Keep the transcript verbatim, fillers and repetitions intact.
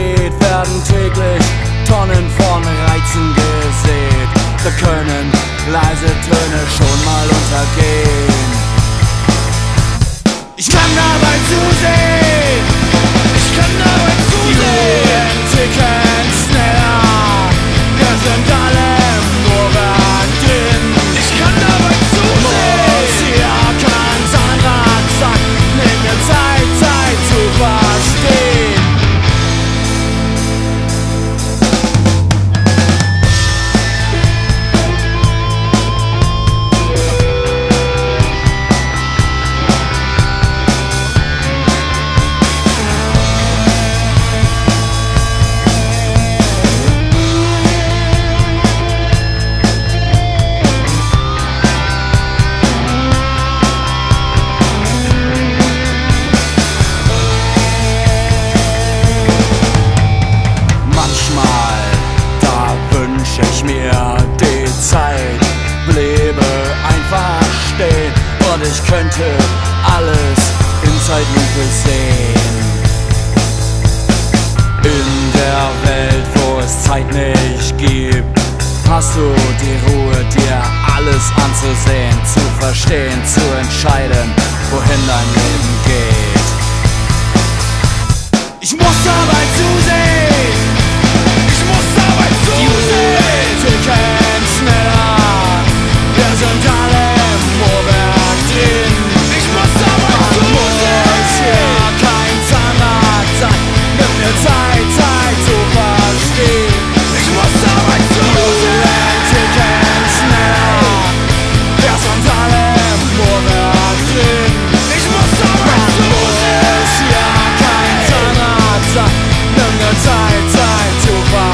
geht, werden täglich Tonnen von Reizen gesät. Da können leise Töne schon mal untergehen. Ich kann dabei zusehen, ich kann dabei zusehen. Die ticken schneller, wir sind alle nur drin. Ich kann dabei zusehen, muss ja kein Zahnrad sagt, nimm mir Zeit, Zeit zu verstehen. Ich könnte alles in Zeitlupe sehen. In der Welt, wo es Zeit nicht gibt, hast du die Ruhe, dir alles anzusehen, zu verstehen, zu entscheiden, wohin dein Leben geht. Ich muss dabei zusehen, ich muss dabei zusehen. Die ticken schneller, wir sind alle vorwärts drin. Ich muss dabei zusehen, ja kein Zahnrad sagt, nimm mir Zeit, Zeit zu verstehen. Ich muss dabei zusehen, ticken schneller, wir sind alle vorwärts drin. Ich muss dabei zusehen, ja kein Zahnrad sagt, nimm mir Zeit, Zeit zu verstehen.